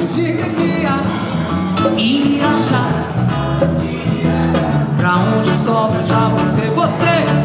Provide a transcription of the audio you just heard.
diga que Irajá, pra onde o sol já você